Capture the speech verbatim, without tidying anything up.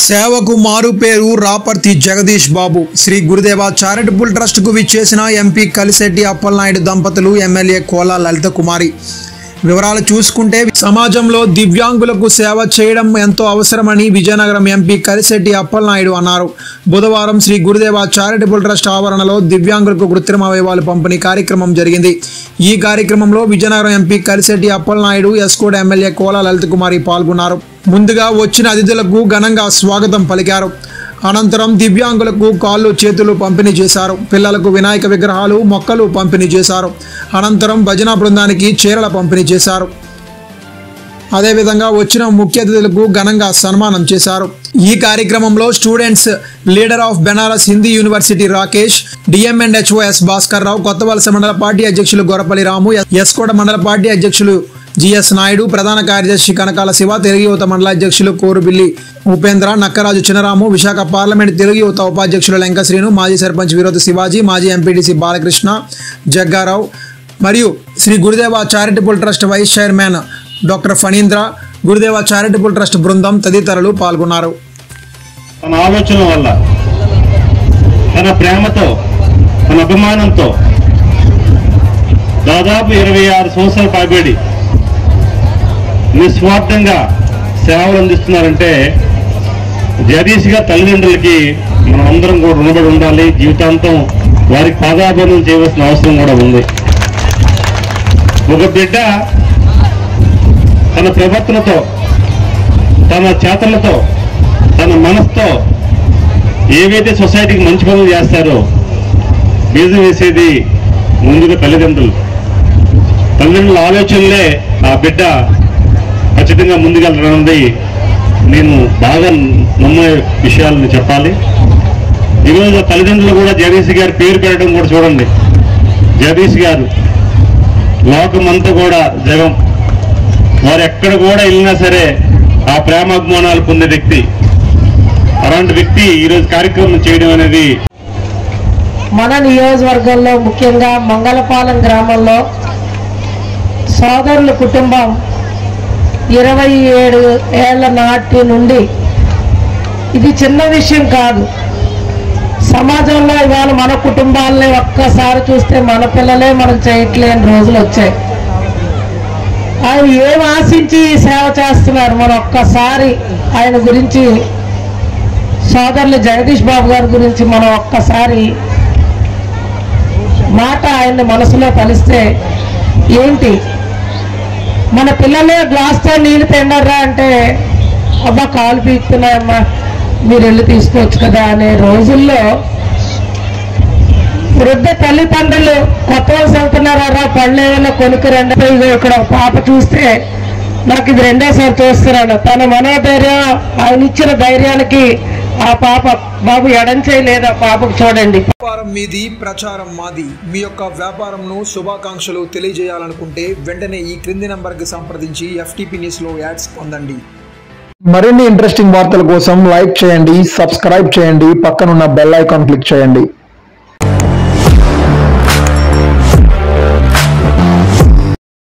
సేవకు మారు పేరు రాపర్తి జగదీష్ బాబు. శ్రీ గురుదేవ చారిటబుల్ ట్రస్ట్ కు విచ్చేసిన ఎంపీ కలిశెట్టి అప్పలనాయుడు దంపతులు, ఎమ్మెల్యే కోలా లలిత కుమారి. వివరాలు చూసుకుంటే, సమాజంలో దివ్యాంగులకు సేవ చేయడం ఎంతో అవసరమని విజయనగరం ఎంపీ కలిశెట్టి అప్పలనాయుడు అన్నారు. బుధవారం శ్రీ గురుదేవ చారిటబుల్ ట్రస్ట్ ఆవరణలో దివ్యాంగులకు కృత్రిమ అవయవాలు పంపిణీ కార్యక్రమం జరిగింది. ఈ కార్యక్రమంలో విజయనగరం ఎంపీ కలిశెట్టి అప్పలనాయుడు, ఎస్కోట్ ఎమ్మెల్యే కోలా లలిత కుమారి పాల్గొన్నారు. ముందుగా వచ్చిన అతిథులకు ఘనంగా స్వాగతం పలికారు. అనంతరం దివ్యాంగులకు కాళ్ళు చేతులు పంపిణీ చేశారు. పిల్లలకు వినాయక విగ్రహాలు, మొక్కలు పంపిణీ చేశారు. అనంతరం భజన బృందానికి చీరల పంపిణీ చేశారు. అదేవిధంగా వచ్చిన ముఖ్య అతిథులకు ఘనంగా సన్మానం చేశారు. ఈ కార్యక్రమంలో students leader of Banaras Hindu university Rakesh, D M and H O S Bhaskar Rao, Kothavalasa మండల పార్టీ అధ్యక్షులు గొరపల్లి రాము, ఎస్కోట మండల పార్టీ అధ్యక్షులు జిఎస్ నాయుడు, ప్రధాన కార్యదర్శి కనకాల శివ, తెలుగు యువత మండల అధ్యక్షులు కోరుబిల్లి ఉపేంద్ర, నక్కరాజు చినరాము, విశాఖ పార్లమెంట్ తెలుగు యువత ఉపాధ్యక్షులు లంకశ్రీను, మాజీ సర్పంచ్ విరోధ శివాజీ, మాజీ ఎంపీటీసీ బాలకృష్ణ, జగ్గారావు మరియు Sri Gurudeva charitable trust vice chairman doctor Phanindra, Gurudeva charitable trust బృందం తదితరులు పాల్గొన్నారు. తన ఆలోచన వల్ల, తన ప్రేమతో, తన అభిమానంతో దాదాపు ఇరవై ఆరు సంవత్సరాల పైబడి నిస్వార్థంగా సేవలు అందిస్తున్నారంటే జగదీష్ గారి తల్లిదండ్రులకి మనం అందరం కూడా రుణపడి ఉండాలి. జీవితాంతం వారికి పాదాభివందనం చేయవలసిన అవసరం కూడా ఉంది. ఒక బిడ్డ తన ప్రవర్తనతో, తన చేతలతో, తన మనసుతో ఏవైతే సొసైటీకి మంచి పనులు చేస్తారో బీజం వేసేది ముందుగా తల్లిదండ్రులు. తల్లిదండ్రుల ఆలోచనలే ఆ బిడ్డ ఖచ్చితంగా ముందుకెళ్ళనుంది. నేను బాగా నమ్మే విషయాలను చెప్పాలి. ఈరోజు తల్లిదండ్రులు కూడా జగదీష్ గారి పేరు పెట్టడం కూడా చూడండి. జగదీష్ గారు లోకమంతా కూడా జగం, వారు ఎక్కడ కూడా వెళ్ళినా సరే ఆ ప్రేమాభిమానాలు పొందే వ్యక్తి. అలాంటి వ్యక్తి ఈరోజు కార్యక్రమం చేయడం అనేది మన నియోజకవర్గంలో ముఖ్యంగా మంగళపాలెం గ్రామంలో సోదరుల కుటుంబం ఇరవై ఏడు ఏళ్ల నాటి నుండి, ఇది చిన్న విషయం కాదు. సమాజంలో ఇవాళ మన కుటుంబాలనే ఒక్కసారి చూస్తే మన పిల్లలే మనం చేయట్లేని రోజులు వచ్చాయి. ఆయన ఏం ఆశించి సేవ చేస్తున్నారు, మనం ఒక్కసారి ఆయన గురించి, సోదరులు జగదీష్ బాబు గారి గురించి మనం ఒక్కసారి మాట ఆయన్ని మనసులో కలిస్తే, ఏంటి మన పిల్లలే గ్లాస్తో నీళ్ళు తిండరా అంటే, అబ్బా కాలు పీకుతున్నాయమ్మా మీరు వెళ్ళి తీసుకోవచ్చు కదా అనే రోజుల్లో వృద్ధ తల్లిదండ్రులు కొత్త వలస వెళ్తున్నారా, పళ్ళు ఏమైనా కొనుక్కు రెండు. ఇక్కడ పాప చూస్తే నాకు ఇది రెండోసారి చూస్తున్నాను. తన మనోధైర్యం, ఆయన ఇచ్చిన ధైర్యానికి ఆ పాప, బాబు ఎడం చేయలేదు ఆ పాపకు చూడండి. వ్యాపారం మీది, ప్రచారం మాది. మీ యొక్క వ్యాపారంను శుభాకాంక్షలు తెలియజేయాలనుకుంటే వెంటనే ఈ క్రింది నంబర్కి సంప్రదించి ఎఫ్టీపీ న్యూస్ లో యాడ్స్ పొందండి. మరిన్ని ఇంట్రెస్టింగ్ వార్తల కోసం లైక్ చేయండి, సబ్స్క్రైబ్ చేయండి, పక్కనున్న బెల్ ఐకాన్ క్లిక్ చేయండి.